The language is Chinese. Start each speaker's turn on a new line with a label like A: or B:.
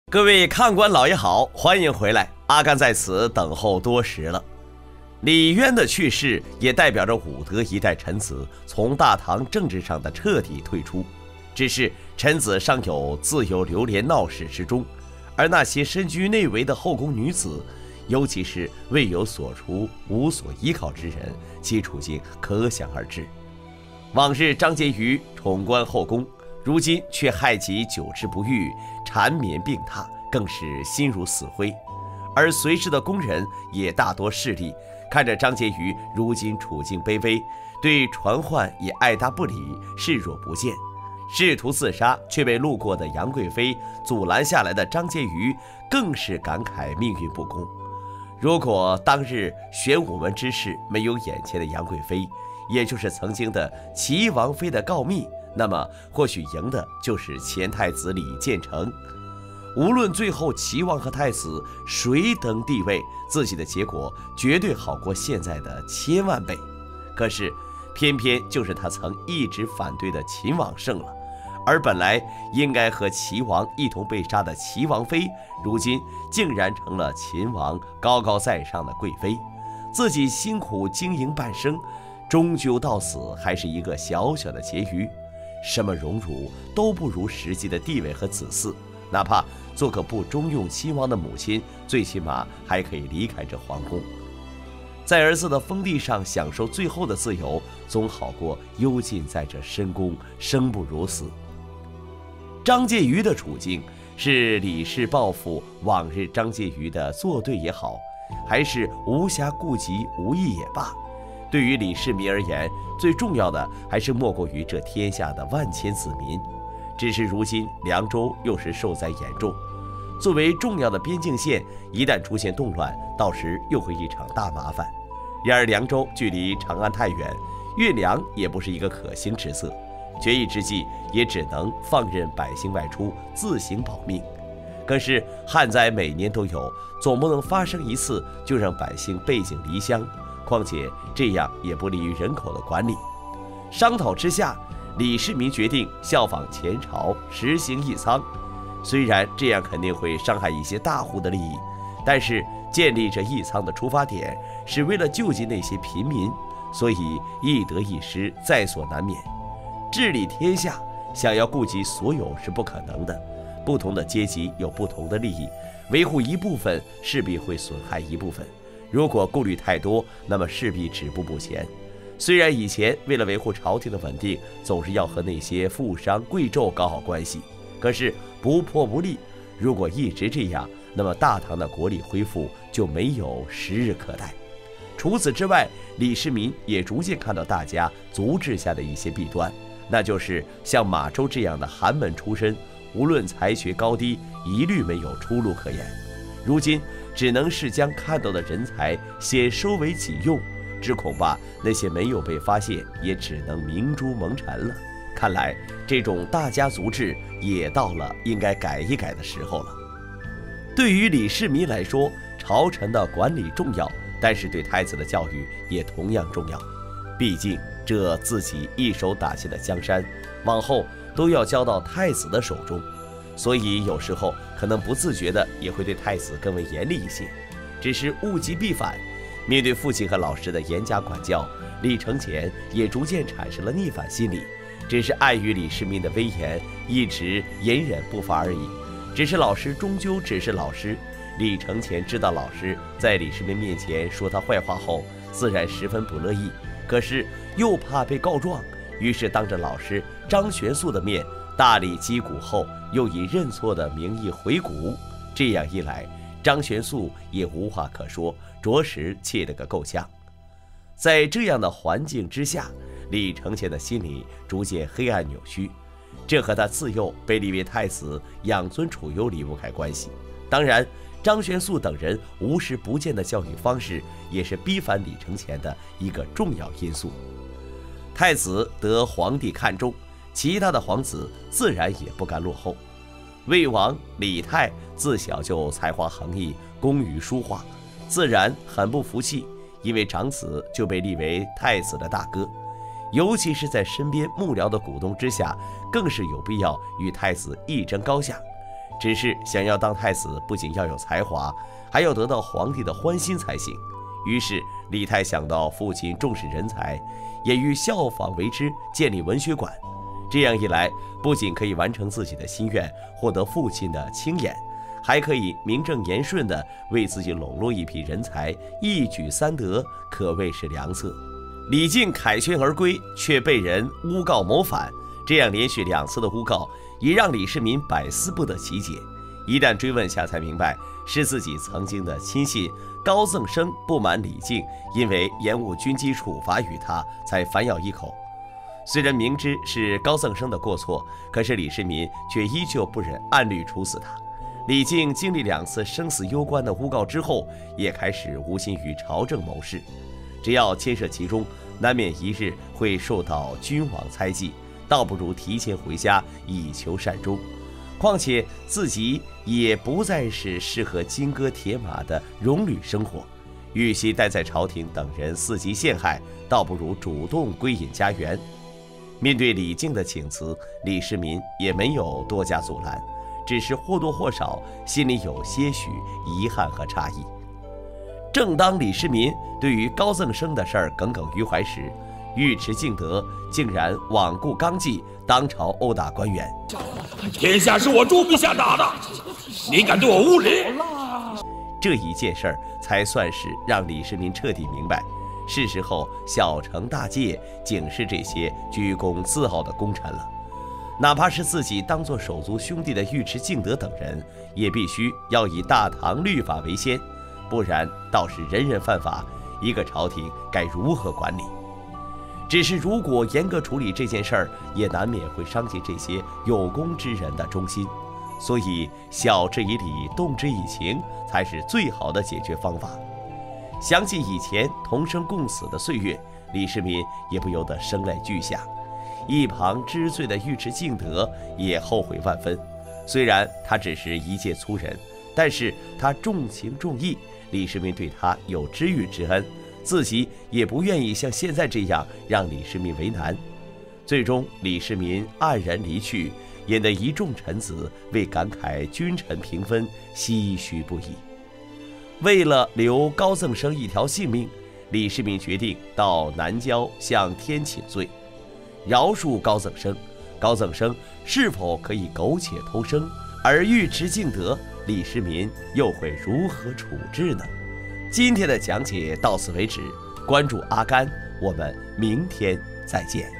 A: 各位看官老爷好，欢迎回来，阿甘在此等候多时了。李渊的去世也代表着武德一代臣子从大唐政治上的彻底退出，只是臣子尚有自由流连闹市之中，而那些身居内围的后宫女子，尤其是未有所出无所依靠之人，其处境可想而知。往日张婕妤宠冠后宫，如今却害己久治不愈，缠绵病榻，更是心如死灰。而随侍的宫人也大多势利，看着张婕妤如今处境卑微，对传唤也爱答不理，视若不见。试图自杀却被路过的杨贵妃阻拦下来的张婕妤，更是感慨命运不公。如果当日玄武门之事没有眼前的杨贵妃，也就是曾经的齐王妃的告密，那么或许赢的就是前太子李建成。无论最后齐王和太子谁登帝位，自己的结果绝对好过现在的千万倍。可是偏偏就是他曾一直反对的秦王胜了，而本来应该和齐王一同被杀的齐王妃，如今竟然成了秦王高高在上的贵妃。自己辛苦经营半生，终究到死还是一个小小的婕妤，什么荣辱都不如实际的地位和子嗣，哪怕做个不中用亲王的母亲，最起码还可以离开这皇宫，在儿子的封地上享受最后的自由，总好过幽禁在这深宫，生不如死。张婕妤的处境是李氏报复往日张婕妤的作对也好，还是无暇顾及无益也罢，对于李世民而言，最重要的还是莫过于这天下的万千子民。只是如今凉州又是受灾严重，作为重要的边境线，一旦出现动乱，到时又会一场大麻烦。然而凉州距离长安太远，运粮也不是一个可行之策，决意之际也只能放任百姓外出，自行保命。可是旱灾每年都有，总不能发生一次就让百姓背井离乡，况且这样也不利于人口的管理。商讨之下，李世民决定效仿前朝实行义仓。虽然这样肯定会伤害一些大户的利益，但是建立这义仓的出发点是为了救济那些贫民，所以一得一失在所难免。治理天下想要顾及所有是不可能的，不同的阶级有不同的利益，维护一部分势必会损害一部分，如果顾虑太多，那么势必止步不前。虽然以前为了维护朝廷的稳定，总是要和那些富商贵胄搞好关系，可是不破不立，如果一直这样，那么大唐的国力恢复就没有时日可待。除此之外，李世民也逐渐看到大家足治下的一些弊端，那就是像马周这样的寒门出身，无论才学高低，一律没有出路可言。如今只能是将看到的人才先收为己用，只恐怕那些没有被发现，也只能明珠蒙尘了。看来这种大家族制也到了应该改一改的时候了。对于李世民来说，朝臣的管理重要，但是对太子的教育也同样重要。毕竟这自己一手打下的江山，往后都要交到太子的手中，所以有时候可能不自觉的也会对太子更为严厉一些。只是物极必反，面对父亲和老师的严加管教，李承乾也逐渐产生了逆反心理，只是碍于李世民的威严，一直隐忍不发而已。只是老师终究只是老师，李承乾知道老师在李世民面前说他坏话后，自然十分不乐意，可是又怕被告状，于是当着老师张玄素的面大力击鼓后，又以认错的名义回鼓。这样一来，张玄素也无话可说，着实气了个够呛。在这样的环境之下，李承乾的心里逐渐黑暗扭曲，这和他自幼被立为太子养尊处优离不开关系。当然，张玄素等人无时不见的教育方式，也是逼反李承乾的一个重要因素。太子得皇帝看重，其他的皇子自然也不甘落后。魏王李泰自小就才华横溢，工于书画，自然很不服气，因为长子就被立为太子的大哥，尤其是在身边幕僚的鼓动之下，更是有必要与太子一争高下。 只是想要当太子，不仅要有才华，还要得到皇帝的欢心才行。于是李泰想到父亲重视人才，也欲效仿为之，建立文学馆。这样一来，不仅可以完成自己的心愿，获得父亲的青眼，还可以名正言顺地为自己笼络一批人才，一举三得，可谓是良策。李靖凯旋而归，却被人诬告谋反，这样连续2次的诬告，也让李世民百思不得其解。一旦追问下，才明白是自己曾经的亲信高赠生不满李靖，因为延误军机处罚于他，才反咬一口。虽然明知是高赠生的过错，可是李世民却依旧不忍按律处死他。李靖经历2次生死攸关的诬告之后，也开始无心于朝政谋事。只要牵涉其中，难免一日会受到君王猜忌，倒不如提前回家以求善终。况且自己也不再是适合金戈铁马的戎旅生活，与其待在朝廷等人伺机陷害，倒不如主动归隐家园。面对李靖的请辞，李世民也没有多加阻拦，只是或多或少心里有些许遗憾和诧异。正当李世民对于高赠生的事儿耿耿于怀时，尉迟敬德竟然罔顾纲纪，当朝殴打官员。
B: 天下是我朱笔下打的，你敢对我无礼？
A: 这一件事儿才算是让李世民彻底明白，是时候小惩大戒，警示这些居功自傲的功臣了。哪怕是自己当作手足兄弟的尉迟敬德等人，也必须要以大唐律法为先，不然倒是人人犯法，一个朝廷该如何管理？只是如果严格处理这件事儿，也难免会伤及这些有功之人的忠心。所以晓之以理，动之以情，才是最好的解决方法。想起以前同生共死的岁月，李世民也不由得声泪俱下。一旁知罪的尉迟敬德也后悔万分。虽然他只是一介粗人，但是他重情重义，李世民对他有知遇之恩，自己也不愿意像现在这样让李世民为难。最终李世民黯然离去，引得一众臣子为感慨君臣平分唏嘘不已。为了留高赠生一条性命，李世民决定到南郊向天请罪，饶恕高赠生。高赠生是否可以苟且偷生？而尉迟敬德，李世民又会如何处置呢？今天的讲解到此为止，关注阿甘，我们明天再见。